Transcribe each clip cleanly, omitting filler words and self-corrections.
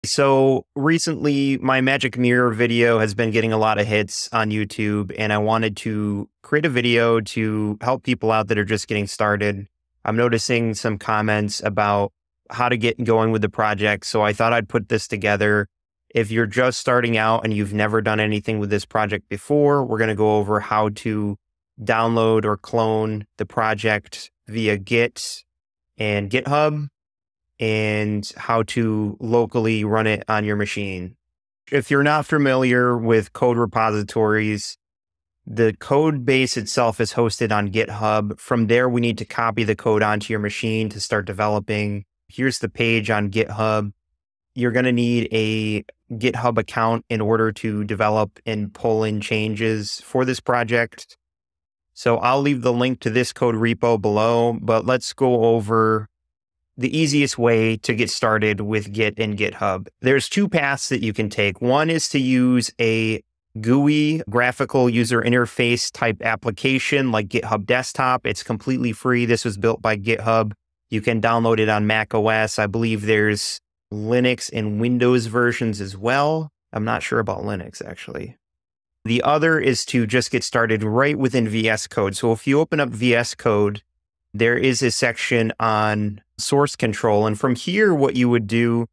So recently, my Magic Mirror video has been getting a lot of hits on YouTube, and I wanted to create a video to help people out that are just getting started. I'm noticing some comments about how to get going with the project, so I thought I'd put this together. If you're just starting out and you've never done anything with this project before, we're going to go over how to download or clone the project via Git and GitHub, and how to locally run it on your machine. If you're not familiar with code repositories, the code base itself is hosted on GitHub. From there, we need to copy the code onto your machine to start developing. Here's the page on GitHub. You're going to need a GitHub account in order to develop and pull in changes for this project. So I'll leave the link to this code repo below, but let's go over the easiest way to get started with Git and GitHub. There's two paths that you can take. One is to use a GUI, graphical user interface type application like GitHub Desktop. It's completely free. This was built by GitHub. You can download it on Mac OS. I believe there's Linux and Windows versions as well. I'm not sure about Linux, actually. The other is to just get started right within VS Code. So if you open up VS Code, there is a section on source control. And from here, what you would do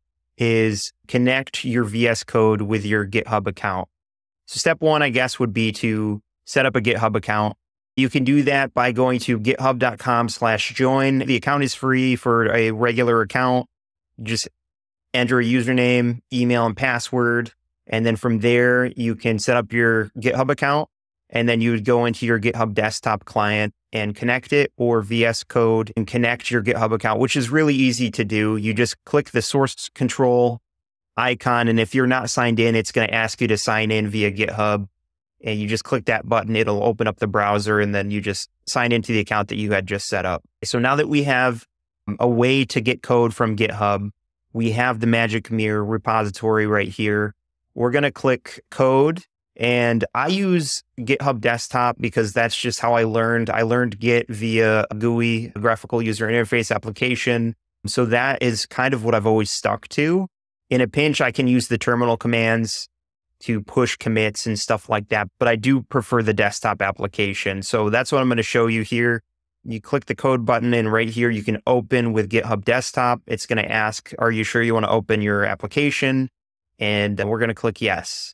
is connect your VS Code with your GitHub account. So step one, I guess, would be to set up a GitHub account. You can do that by going to github.com/join. The account is free for a regular account. Just enter a username, email, and password. And then from there, you can set up your GitHub account. And then you would go into your GitHub Desktop client and connect it, or VS Code and connect your GitHub account, which is really easy to do. You just click the source control icon. And if you're not signed in, it's going to ask you to sign in via GitHub. And you just click that button. It'll open up the browser, and then you just sign into the account that you had just set up. So now that we have a way to get code from GitHub, we have the Magic Mirror repository right here. We're going to click code. And I use GitHub Desktop because that's just how I learned. I learned Git via a GUI, a graphical user interface application. So that is kind of what I've always stuck to. In a pinch, I can use the terminal commands to push commits and stuff like that, but I do prefer the desktop application. So that's what I'm going to show you here. You click the code button, and right here, you can open with GitHub Desktop. It's going to ask, are you sure you want to open your application? And then we're going to click yes.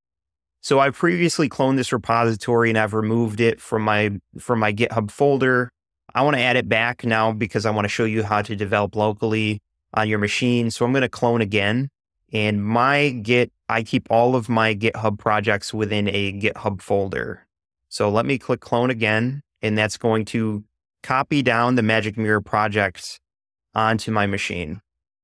So I previously cloned this repository and I've removed it from my GitHub folder. I want to add it back now because I want to show you how to develop locally on your machine. So I'm going to clone again. And I keep all of my GitHub projects within a GitHub folder. So let me click clone again, and that's going to copy down the Magic Mirror project onto my machine.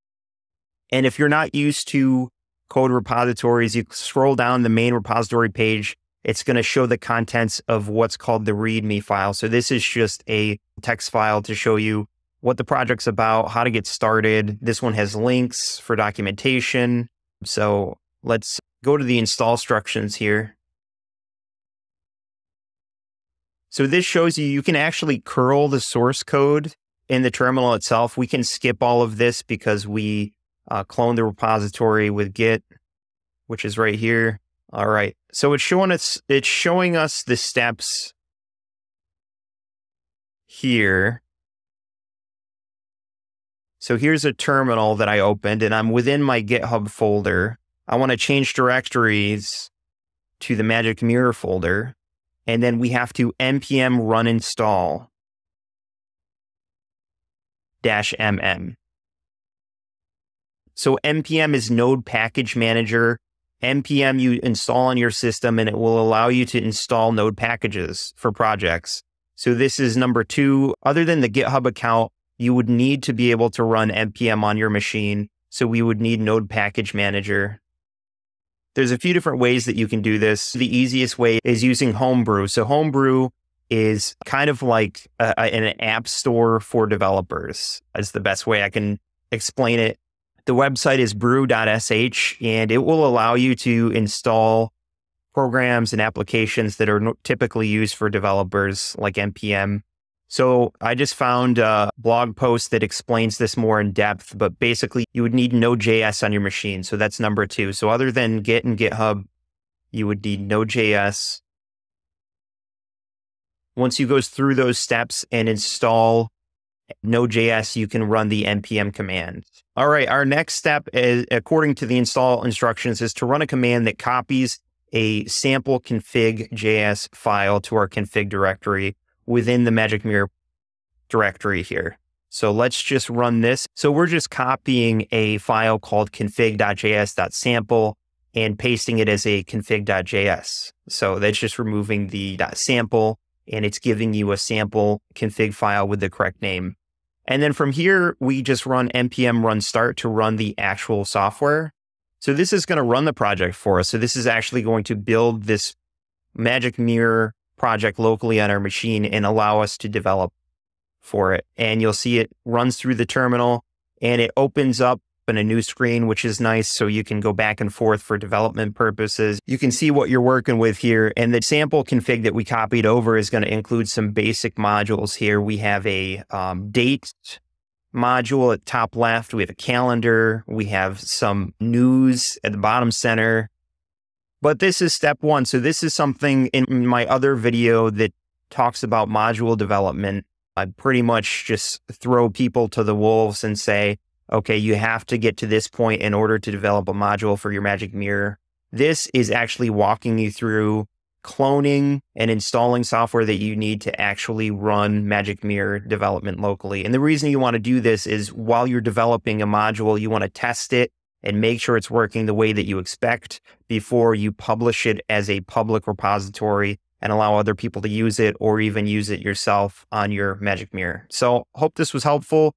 And if you're not used to code repositories, you scroll down the main repository page, it's going to show the contents of what's called the README file. So this is just a text file to show you what the project's about, how to get started. This one has links for documentation. So let's go to the install instructions here. So this shows you can actually curl the source code in the terminal itself. We can skip all of this because we clone the repository with Git, which is right here. All right. So it's showing us the steps here. So here's a terminal that I opened, and I'm within my GitHub folder. I want to change directories to the Magic Mirror folder, and then we have to npm run install -mm. So npm is Node Package Manager. npm you install on your system, and it will allow you to install Node packages for projects. So this is number 2. Other than the GitHub account, you would need to be able to run npm on your machine. So we would need Node Package Manager. There's a few different ways that you can do this. The easiest way is using Homebrew. So Homebrew is kind of like an app store for developers. That's the best way I can explain it. The website is brew.sh, and it will allow you to install programs and applications that are typically used for developers like npm. So I just found a blog post that explains this more in depth, but basically you would need Node.js on your machine. So that's number 2. So other than Git and GitHub, you would need Node.js. Once you go through those steps and install Node.js, you can run the npm command. All right, our next step is, according to the install instructions, is to run a command that copies a sample config.js file to our config directory within the Magic Mirror directory here. So let's just run this. So we're just copying a file called config.js.sample and pasting it as a config.js. So that's just removing the .sample, and it's giving you a sample config file with the correct name. And then from here, we just run npm run start to run the actual software. So this is going to run the project for us. So this is actually going to build this Magic Mirror project locally on our machine and allow us to develop for it. And you'll see it runs through the terminal and it opens up in a new screen, which is nice. So you can go back and forth for development purposes. You can see what you're working with here. And the sample config that we copied over is going to include some basic modules here. We have a date module at top left. We have a calendar. We have some news at the bottom center. But this is step 1. So this is something in my other video that talks about module development. I pretty much just throw people to the wolves and say, okay, you have to get to this point in order to develop a module for your Magic Mirror. This is actually walking you through cloning and installing software that you need to actually run Magic Mirror development locally. And the reason you want to do this is while you're developing a module, you want to test it and make sure it's working the way that you expect before you publish it as a public repository and allow other people to use it or even use it yourself on your Magic Mirror. So hope this was helpful.